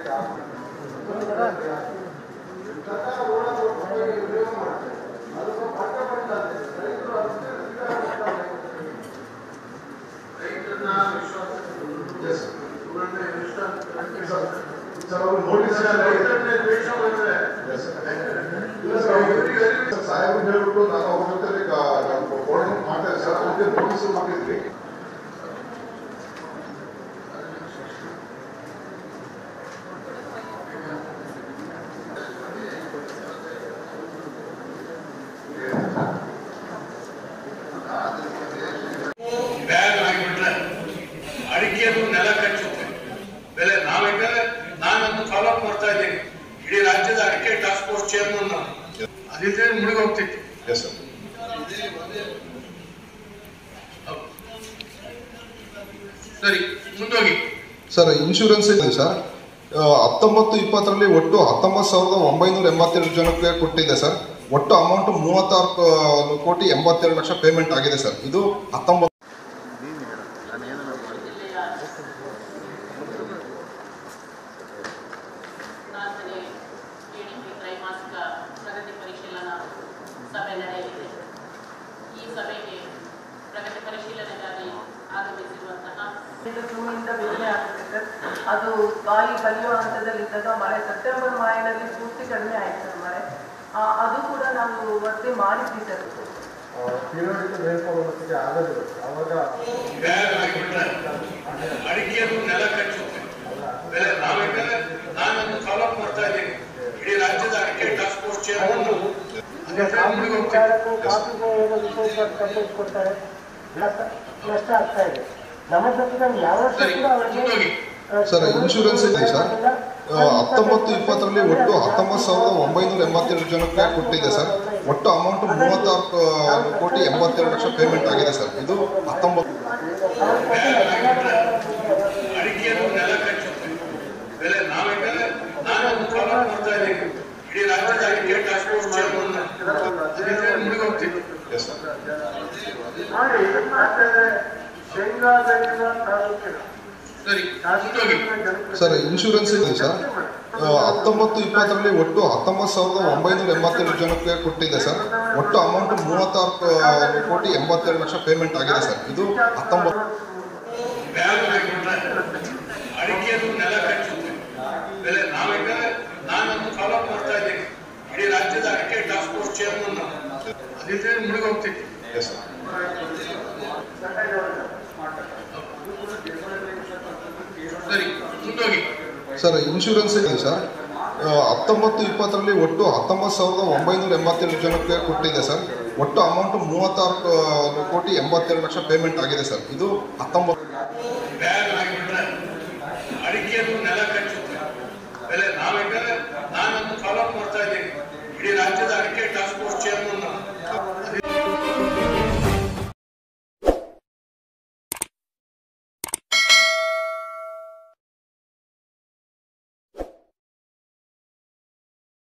ಸಾಹೇಬ್ ಹೇಳ್ಬಿಟ್ಟು ನಾನು ಅವ್ರ ಜೊತೆ ಕೋರ್ಡಿನೇಟ್ ಮಾಡ್ತಾರೆ ಸರ್. ಅವ್ರಿಗೆ ನೋಟಿಸ್ ಕೊಟ್ಟಿದ್ವಿ. ಅಡಿಕೆಯನ್ನು ನೆಲ ಕಚ್ಚುತ್ತೆ ಬೆಲೆ. ನಾವೇಕಂದ್ರೆ ನಾನನ್ನು ಫಾಲೋ ಅಪ್ ಮಾಡ್ತಾ ಇದ್ದೀನಿ. ಇಡೀ ರಾಜ್ಯದ ಅಡಿಕೆ ಟಾಸ್ಕ್ ಫೋರ್ಸ್ ಚೇರ್ಮನ್ ನಾವು. ಅದಿದ್ರೆ ಮುಳುಗಿ ಹೋಗ್ತಿತ್ತು. ಸರಿ, ಮುಂದೋಗಿ ಸರ್. ಇನ್ಶೂರೆನ್ಸ್ ಇದೆ ಸರ್. 19-20ರಲ್ಲಿ ಒಟ್ಟು 19,987 ಜನಕ್ಕೆ ಕೊಟ್ಟಿದೆ ಸರ್. ಒಟ್ಟು ಅಮೌಂಟ್ 36,82,00,000 ಪೇಮೆಂಟ್ ಆಗಿದೆ ಸರ್. ಇದು 19 ಸಭೆ ನಡೆಯಲಿದೆ. ಈ ಸಭೆಗೆ ಪ್ರಗತಿ ಪರಿಶೀಲನೆಗಾಗಿ ಆಗಮಿಸಿರುವಂತಹ ಜೂನಿಂದ ಬಿಡುಗಡೆ ಆಗುತ್ತೆ ಸರ್. ಅದು ಕಾಯಿ ಕಲಿಯುವ ಹಂತದಲ್ಲಿದ್ದಾಗ ಮಳೆ ಸೆಪ್ಟೆಂಬರ್ ಮಾಹೆಯಲ್ಲಿ ಪೂರ್ತಿ ಕಡಿಮೆ ಆಯ್ತು ಸರ್ ಮಳೆ. ಅದು ಕೂಡ ನಾವು ವರದಿ ಮಾಡಿದ್ವಿ ಸರ್. ಆಗೋದು ಅವಾಗ ಅಡಿಕೆಯನ್ನು ನೆಲ ಕಚ್ಚುತ್ತೆ ಬೆಲೆ. ನಾವೇಕಂದ್ರೆ ನಾನನ್ನು ಫಾಲೋ ಅಪ್ ಮಾಡ್ತಾ ಇದ್ದೀನಿ. ಇಡೀ ರಾಜ್ಯದ ಅಡಿಕೆ ಟಾಸ್ಕ್ ಫೋರ್ಸ್ ಚೇರ್ಮನ್ ಕೊಡ್ತಾರೆ. ನಷ್ಟ ಆಗ್ತಾ ಇದೆ. ನಮ್ಮ ಜೊತೆ ಯಾವ ಸರ್. ಇನ್ಶೂರೆನ್ಸ್ ಇದೆ ಸರ್. 19-20ರಲ್ಲಿ ಒಟ್ಟು 19,987 ಜನಕ್ಕೆ ಕೊಟ್ಟಿದೆ ಸರ್. ಒಟ್ಟು ಅಮೌಂಟ್ 36,82,00,000 ಪೇಮೆಂಟ್ ಆಗಿದೆ ಸರ್. ಇದು 19 ಅಡಿಕೆಯನ್ನು ನೆಲ ಕಚ್ಚುತ್ತೆ ಬೆಲೆ. ನಾವೇಕಂದ್ರೆ ನಾನನ್ನು ಫಾಲೋ ಅಪ್ ಮಾಡ್ತಾ ಇದ್ದೀನಿ. ಇಡೀ ರಾಜ್ಯದ ಅಡಿಕೆ ಟಾಸ್ಕ್ ಫೋರ್ಸ್ ಚೇರ್ಮನ್ ಅದಿದ್ರೆ ಮುಳುಗಿ ಹೋಗ್ತಿತ್ತು. ಸರ್. ಇನ್ಶೂರೆನ್ಸ್ ಇದೆ ಸರ್. 19-20ರಲ್ಲಿ ಒಟ್ಟು 19,987 ಜನಕ್ಕೆ ಕೊಟ್ಟಿದೆ ಸರ್. ಒಟ್ಟು ಅಮೌಂಟ್ 36,82,00,000 ಪೇಮೆಂಟ್ ಆಗಿದೆ ಸರ್. ಇದು 19 ಅಡಿಕೆಯನ್ನು ನೆಲ ಕಚ್ಚುತ್ತೆ ಬೆಲೆ. ನಾವೇಕಂದ್ರೆ ನಾನನ್ನು ಫಾಲೋ ಅಪ್ ಮಾಡ್ತಾ ಇದ್ದೀನಿ. ಇಡೀ ರಾಜ್ಯದ ಅಡಿಕೆ ಟಾಸ್ಕ್ ಫೋರ್ಸ್ ಚೇರ್ಮನ್ ಅದಿದ್ರೆ ಮುಳುಗಿ ಹೋಗ್ತಿತ್ತು. ಸರಿ, ಮುಂದೋಗಿ ಸರ್. ಇನ್ಶೂರೆನ್ಸ್ ಇದೆ ಸರ್. 19-20ರಲ್ಲಿ ಒಟ್ಟು 19,987 ಜನಕ್ಕೆ ಕೊಟ್ಟಿದೆ ಸರ್. ಒಟ್ಟು ಅಮೌಂಟ್ 36,82,00,000 ಪೇಮೆಂಟ್ ಆಗಿದೆ ಸರ್. ಇದು 19 ಅಡಿಕೆಯನ್ನು ನೆಲ ಕಚ್ಚುತ್ತೆ ಬೆಲೆ. ನಾವೇಕಂದ್ರೆ ನಾನನ್ನು ಫಾಲೋ ಅಪ್ ಮಾಡ್ತಾ ಇದ್ದೀನಿ. ಇಡೀ ರಾಜ್ಯದ ಅಡಿಕೆ ಟಾಸ್ಕ್ ಫೋರ್ಸ್ ಚೇರ್ಮನ್